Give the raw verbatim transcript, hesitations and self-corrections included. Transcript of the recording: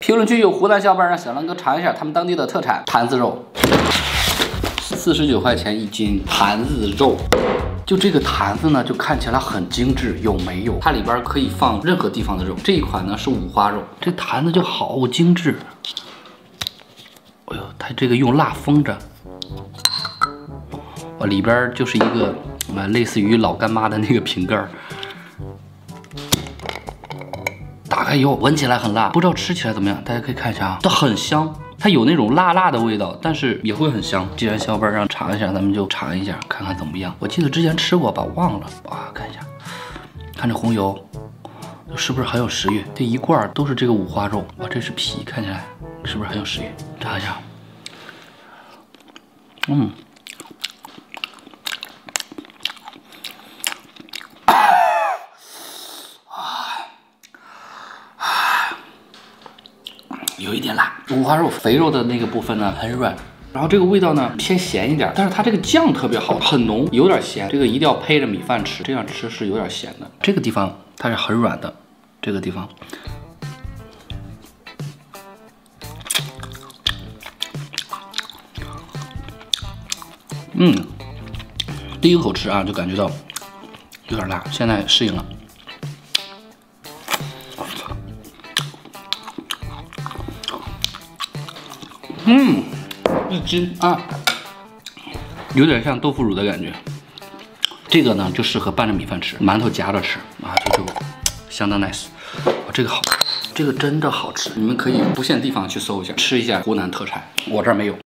评论区有湖南小伙伴让小狼哥尝一下他们当地的特产坛子肉，四十九块钱一斤坛子肉。就这个坛子呢，就看起来很精致，有没有？它里边可以放任何地方的肉。这一款呢是五花肉，这坛子就好精致。哎呦，它这个用蜡封着，哇，里边就是一个啊，类似于老干妈的那个瓶盖。打开以后闻起来很辣，不知道吃起来怎么样？大家可以看一下啊，它很香。 它有那种辣辣的味道，但是也会很香。既然小伙伴让尝一下，咱们就尝一下，看看怎么样。我记得之前吃过吧，忘了。哇，看一下，看这红油，是不是很有食欲？这一罐都是这个五花肉，哇，这是皮，看起来是不是很有食欲？尝一下，嗯，有一点辣。五花肉肥肉的那个部分呢很软，然后这个味道呢偏咸一点，但是它这个酱特别好，很浓，有点咸。这个一定要配着米饭吃，这样吃是有点咸的。这个地方它是很软的，这个地方，嗯，第一口吃啊就感觉到有点辣，现在适应了。 嗯，一斤啊，有点像豆腐乳的感觉。这个呢就适合拌着米饭吃，馒头夹着吃啊，就就相当 nice。哦，这个好，这个真的好吃，你们可以不限地方去搜一下，吃一下湖南特产，我这儿没有。